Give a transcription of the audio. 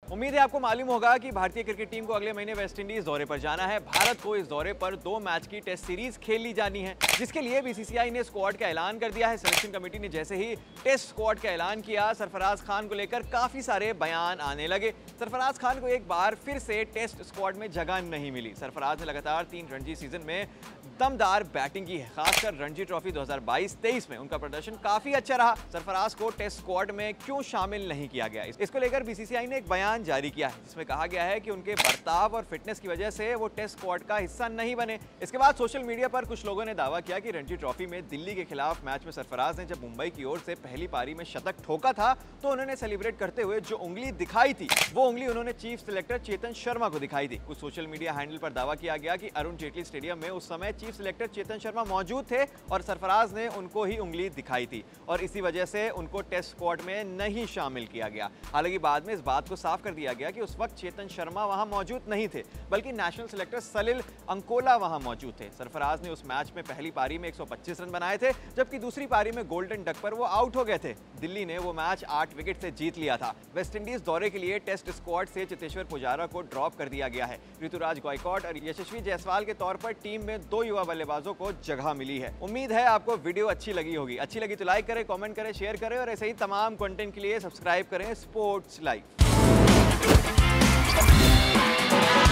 उम्मीद है आपको मालूम होगा कि भारतीय क्रिकेट टीम को अगले महीने वेस्ट इंडीज दौरे पर जाना है। भारत को इस दौरे पर 2 मैच की टेस्ट सीरीज खेली जानी है, जिसके लिए बीसीसीआई ने स्क्वाड का ऐलान कर दिया है। सिलेक्शन कमेटी ने जैसे ही टेस्ट स्क्वाड का ऐलान किया, सरफराज खान को लेकर काफी सारे बयान आने लगे। सरफराज खान को एक बार फिर से टेस्ट स्क्वाड में जगह नहीं मिली। सरफराज ने लगातार 3 रणजी सीजन में दमदार बैटिंग की है, खासकर रणजी ट्रॉफी 2022-23 में उनका प्रदर्शन काफी अच्छा रहा। सरफराज को टेस्ट स्क्वाड में क्यों शामिल नहीं किया गया, इसको लेकर बीसीसीआई ने एक बयान जारी किया है, जिसमें कहा गया है कि उनके बर्ताव और फिटनेस की वजह से वो टेस्ट स्क्वाड का हिस्सा नहीं बने। इसके बाद सोशल मीडिया पर कुछ लोगों ने दावा किया कि रणजी ट्रॉफी में दिल्ली के खिलाफ मैच में सरफराज ने जब मुंबई की ओर से पहली पारी में शतक ठोका था, तो उन्होंने सेलिब्रेट करते हुए जो उंगली दिखाई थी, वो उंगली उन्होंने चीफ सिलेक्टर चेतन शर्मा को दिखाई थी। कुछ सोशल मीडिया हैंडल पर दावा किया गया कि अरुण जेटली स्टेडियम में उस समय चीफ सिलेक्टर चेतन शर्मा मौजूद थे और सरफराज ने उनको ही उंगली दिखाई थी और इसी वजह से उनको टेस्ट स्क्वाड में नहीं शामिल किया गया। हालांकि बाद में इस बात को साफ कर दिया गया कि उस वक्त चेतन शर्मा वहां मौजूद नहीं थे, बल्कि नेशनल सिलेक्टर सलिल अंकोला वहां मौजूद थे। सरफराज ने उस मैच में पहली पारी में 125 रन बनाए थे, जबकि दूसरी पारी में गोल्डन डक पर वो आउट हो गए थे। दिल्ली ने वो मैच 8 विकेट से जीत लिया था। वेस्टइंडीज दौरे के लिए टेस्ट स्क्वाड से चेतेश्वर पुजारा को ड्रॉप कर दिया गया है। ऋतुराज गायकवाड और यशस्वी जायसवाल के तौर पर टीम में 2 युवा बल्लेबाजों को जगह मिली है। उम्मीद है आपको वीडियो अच्छी लगी होगी। अच्छी लगी तो लाइक करें, कमेंट करें, शेयर करें और ऐसे ही तमाम कंटेंट के लिए सब्सक्राइब करें स्पोर्ट्स लाइव।